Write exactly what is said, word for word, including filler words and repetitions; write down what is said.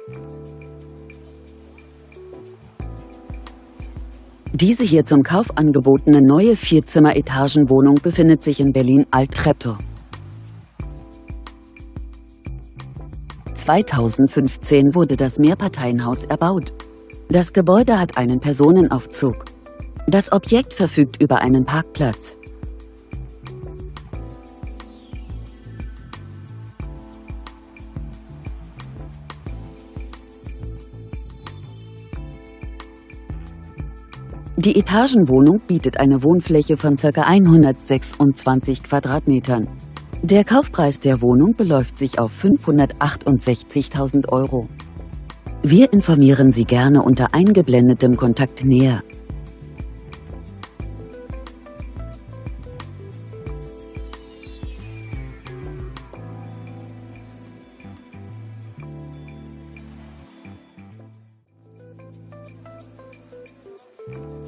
Diese hier zum Kauf angebotene neue Vierzimmer-Etagenwohnung befindet sich in Berlin-Alt-Treptow. zweitausendfünfzehn wurde das Mehrparteienhaus erbaut. Das Gebäude hat einen Personenaufzug. Das Objekt verfügt über einen Parkplatz. Die Etagenwohnung bietet eine Wohnfläche von ca. hundertsechsundzwanzig Quadratmetern. Der Kaufpreis der Wohnung beläuft sich auf fünfhundertachtundsechzigtausend Euro. Wir informieren Sie gerne unter eingeblendetem Kontakt näher. you